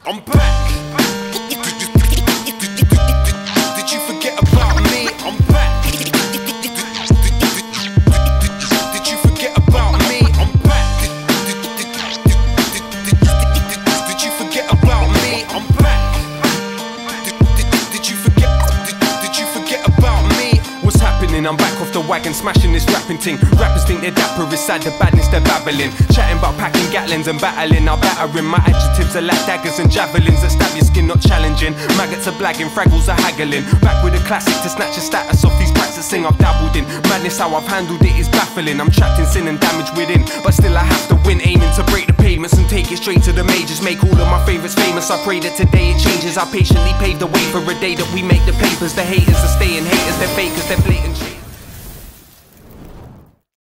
I'm back. Did you forget about me? I'm back. Did you forget about me? I'm back. Did you forget about me? I'm back. Did you forget about me? What's happening? I'm back off the wagon, smashing this rapping ting. Rappers think they're dapper, it's sad the badness they're babbling. Chatting about packing gatlins and battling, I'll battering. My adjectives are like daggers and javelins that stab your skin, not challenging. Maggots are blagging, fraggles are haggling. Back with a classic to snatch a status off these brats that sing I've dabbled in. Madness how I've handled it is baffling. I'm trapped in sin and damage within, but still I have to win. Aiming to break the pavements and take it straight to the majors. Make all of my favourites famous, I pray that today it changes. I patiently pave the way for a day that we make the papers. The haters are staying haters, they're fakers, they're blatant.